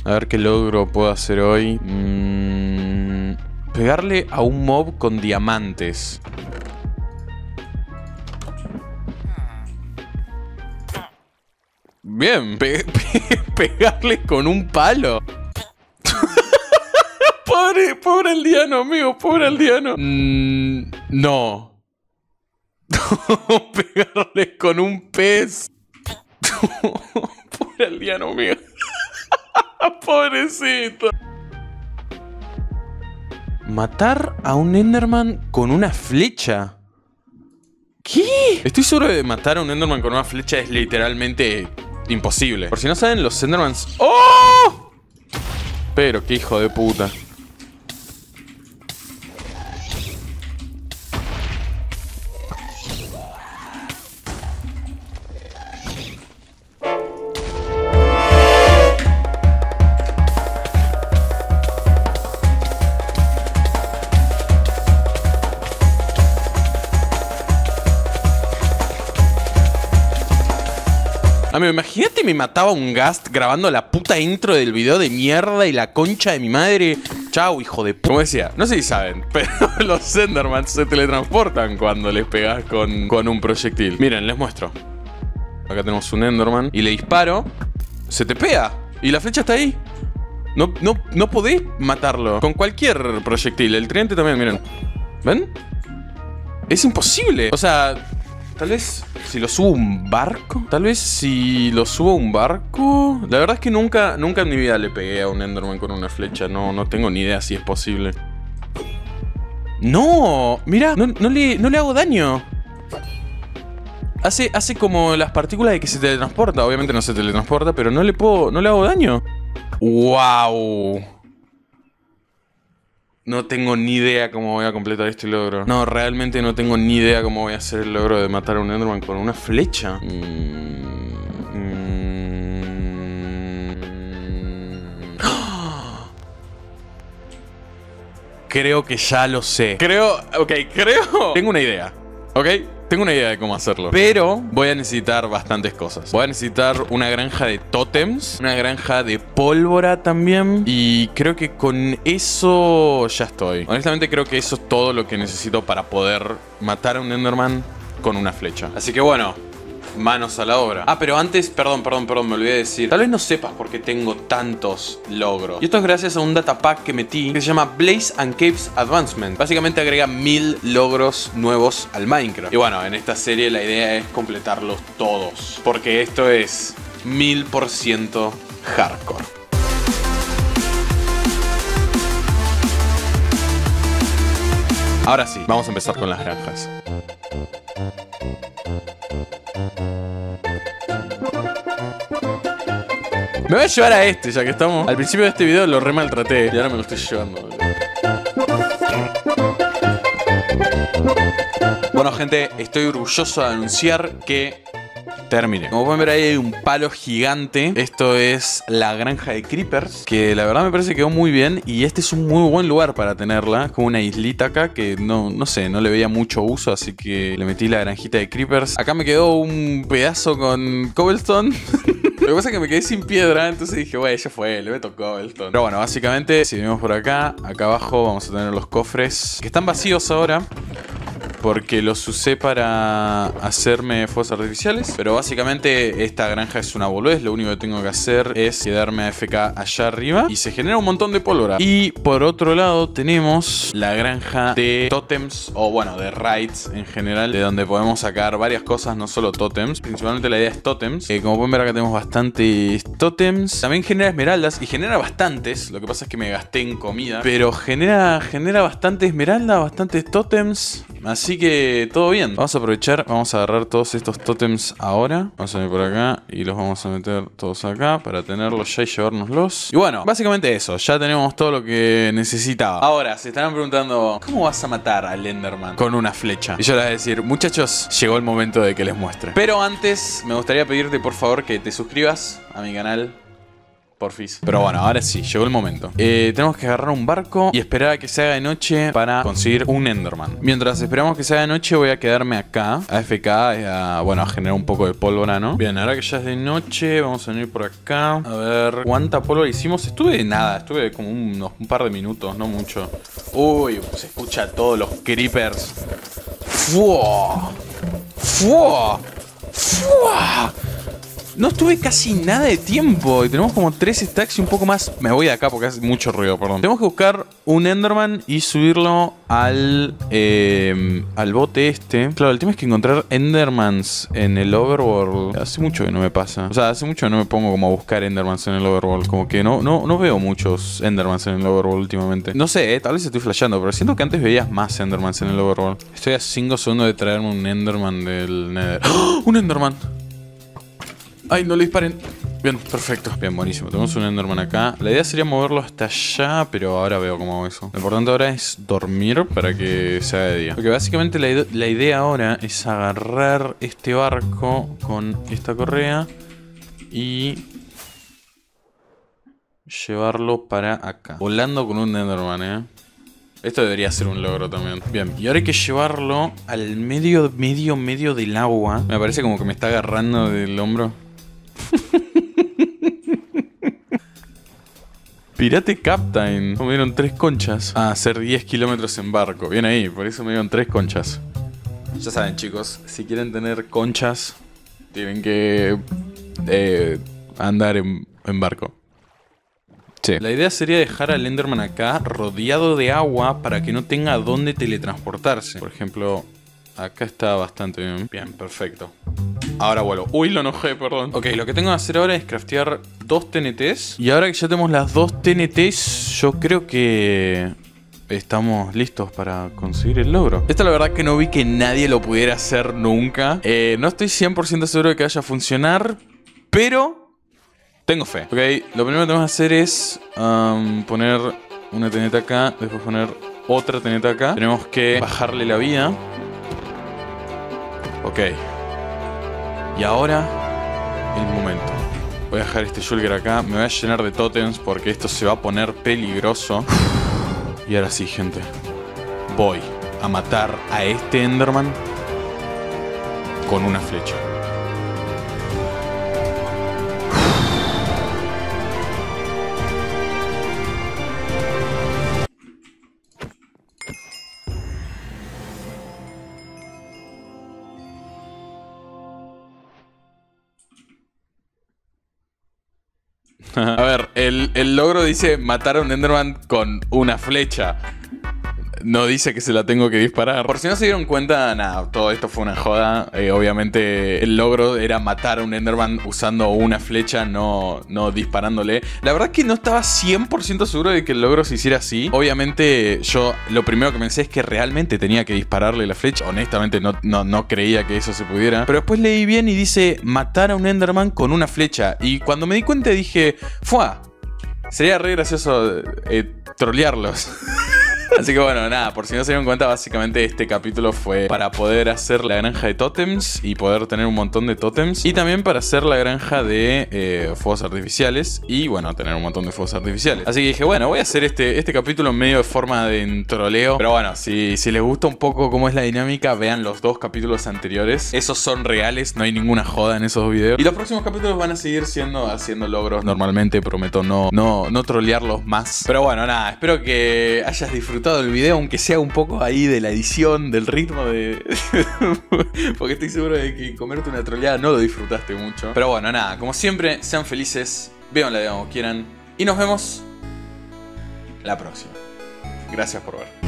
A ver qué logro puedo hacer hoy. Pegarle a un mob con diamantes. Bien, pegarle con un palo. Pobre aldeano, amigo, pobre aldeano. No. Pegarle con un pez. Pobre aldeano, amigo. Pobrecito. Matar a un Enderman con una flecha. ¿Qué? Estoy seguro de matar a un Enderman con una flecha es literalmente imposible. Por si no saben, los Endermans... ¡Oh! Pero qué hijo de puta. Amigo, imagínate me mataba un Ghast grabando la puta intro del video de mierda y la concha de mi madre. Chau, hijo de... Como decía, no sé si saben, pero los Endermans se teletransportan cuando les pegas con un proyectil. Miren, les muestro. Acá tenemos un Enderman y le disparo. Se te pega y la flecha está ahí. No podés matarlo con cualquier proyectil. El tridente también, miren. ¿Ven? Es imposible. O sea... Tal vez si lo subo a un barco. Tal vez si lo subo a un barco. La verdad es que nunca en mi vida le pegué a un Enderman con una flecha. No tengo ni idea si es posible. ¡No! Mira, no le hago daño. Hace como las partículas de que se teletransporta. Obviamente no se teletransporta, pero no le hago daño. ¡Wow! No tengo ni idea cómo voy a completar este logro. No, realmente no tengo ni idea cómo voy a hacer el logro de matar a un Enderman con una flecha. Creo que ya lo sé. Creo... Tengo una idea. ¿Ok? Tengo una idea de cómo hacerlo. Pero voy a necesitar bastantes cosas. Voy a necesitar una granja de tótems, una granja de pólvora también. Y creo que con eso ya estoy. Honestamente creo que eso es todo lo que necesito para poder matar a un Enderman con una flecha. Así que bueno, manos a la obra. Ah, pero antes, perdón, me olvidé de decir. Tal vez no sepas por qué tengo tantos logros. Y esto es gracias a un datapack que metí que se llama Blaze and Caves Advancement. Básicamente agrega 1000 logros nuevos al Minecraft. Y bueno, en esta serie la idea es completarlos todos, porque esto es 1000% hardcore. Ahora sí, vamos a empezar con las granjas. Me voy a llevar a este, ya que estamos. Al principio de este video lo re maltraté y ahora me lo estoy llevando. Bueno, gente, estoy orgulloso de anunciar que terminé. Como pueden ver, ahí hay un palo gigante. Esto es la granja de creepers, que la verdad me parece que quedó muy bien. Y este es un muy buen lugar para tenerla, como una islita acá que no sé, no le veía mucho uso, así que le metí la granjita de creepers. Acá me quedó un pedazo con cobblestone. Lo que pasa es que me quedé sin piedra, entonces dije, güey, ya fue, le meto cobblestone. Pero bueno, básicamente, si venimos por acá, acá abajo vamos a tener los cofres, que están vacíos ahora, porque los usé para hacerme fuegos artificiales. Pero básicamente esta granja es una boludez. Lo único que tengo que hacer es quedarme AFK allá arriba y se genera un montón de pólvora. Y por otro lado tenemos la granja de tótems, o bueno, de raids en general, de donde podemos sacar varias cosas, no solo tótems. Principalmente la idea es tótems. Como pueden ver, acá tenemos bastantes tótems. También genera esmeraldas y genera bastantes. Lo que pasa es que me gasté en comida, pero genera bastante esmeralda, bastantes tótems. Así que todo bien. Vamos a aprovechar, vamos a agarrar todos estos tótems ahora. Vamos a venir por acá y los vamos a meter todos acá para tenerlos ya y llevárnoslos. Y bueno, básicamente eso, ya tenemos todo lo que necesitaba. Ahora, se estarán preguntando, ¿cómo vas a matar al Enderman con una flecha? Y yo les voy a decir, muchachos, llegó el momento de que les muestre. Pero antes, me gustaría pedirte por favor que te suscribas a mi canal. porfis. Pero bueno, ahora sí, llegó el momento. Tenemos que agarrar un barco y esperar a que se haga de noche para conseguir un Enderman. Mientras esperamos que se haga de noche, voy a quedarme acá, AFK, bueno, a generar un poco de pólvora, ¿no? Bien, ahora que ya es de noche, vamos a venir por acá. A ver, ¿cuánta pólvora hicimos? Estuve como un par de minutos, no mucho. Uy, se escucha todos los creepers. ¡Fua! ¡Fua! ¡Fua! No estuve casi nada de tiempo. Y tenemos como 3 stacks y un poco más. Me voy de acá porque hace mucho ruido, perdón. Tenemos que buscar un Enderman y subirlo al bote este. Claro, el tema es que encontrar Endermans en el Overworld hace mucho que no me pasa. O sea, hace mucho que no me pongo como a buscar Endermans en el Overworld. Como que no veo muchos Endermans en el Overworld últimamente. No sé, tal vez estoy flasheando, pero siento que antes veías más Endermans en el Overworld. Estoy a 5 segundos de traerme un Enderman del Nether. ¡Oh! ¡Un Enderman! ¡Ay, no le disparen! Bien, perfecto. Bien, buenísimo. Tenemos un Enderman acá. La idea sería moverlo hasta allá, pero ahora veo cómo hago eso. Lo importante ahora es dormir para que se haga de día. Porque básicamente la idea ahora es agarrar este barco con esta correa y llevarlo para acá. Volando con un Enderman, Esto debería ser un logro también. Bien, y ahora hay que llevarlo al medio del agua. Me parece como que me está agarrando del hombro. Pirate Captain. Me dieron 3 conchas. Ah, hacer 10 kilómetros en barco. Bien ahí, por eso me dieron 3 conchas. Ya saben, chicos, si quieren tener conchas, tienen que andar en barco. Sí. La idea sería dejar al Enderman acá rodeado de agua para que no tenga dónde teletransportarse. Por ejemplo, acá está bastante bien. Bien, perfecto. Ahora vuelvo. Uy, lo enojé, perdón. Ok, lo que tengo que hacer ahora es craftear 2 TNTs. Y ahora que ya tenemos las 2 TNTs, yo creo que estamos listos para conseguir el logro. Esto la verdad que no vi que nadie lo pudiera hacer nunca. No estoy 100% seguro de que vaya a funcionar, pero tengo fe. Ok, lo primero que tenemos que hacer es poner una TNT acá, después poner otra TNT acá. Tenemos que bajarle la vida. Ok. Y ahora, el momento. Voy a dejar este shulker acá. Me voy a llenar de tótems porque esto se va a poner peligroso. Y ahora sí, gente. Voy a matar a este Enderman con una flecha. A ver, el logro dice matar a un Enderman con una flecha. No dice que se la tengo que disparar. Por si no se dieron cuenta, nada, todo esto fue una joda. Obviamente el logro era matar a un Enderman usando una flecha, no disparándole. La verdad que no estaba 100% seguro de que el logro se hiciera así. Obviamente yo lo primero que pensé es que realmente tenía que dispararle la flecha. Honestamente no creía que eso se pudiera. Pero después leí bien y dice matar a un Enderman con una flecha. Y cuando me di cuenta dije, ¡fua! Sería re gracioso trolearlos. Así que bueno, nada, por si no se dieron cuenta, básicamente este capítulo fue para poder hacer la granja de tótems y poder tener un montón de tótems. Y también para hacer la granja de fuegos artificiales y bueno, tener un montón de fuegos artificiales. Así que dije, bueno, voy a hacer este capítulo en medio de forma de troleo. Pero bueno, si les gusta un poco cómo es la dinámica, vean los 2 capítulos anteriores. Esos son reales, no hay ninguna joda en esos videos. Y los próximos capítulos van a seguir haciendo logros normalmente. Prometo no trolearlos más. Pero bueno, nada, espero que hayas disfrutado el video, aunque sea un poco ahí de la edición, del ritmo de... porque estoy seguro de que comerte una troleada no lo disfrutaste mucho. Pero bueno, nada, como siempre, sean felices, vean la como quieran y nos vemos la próxima. Gracias por ver.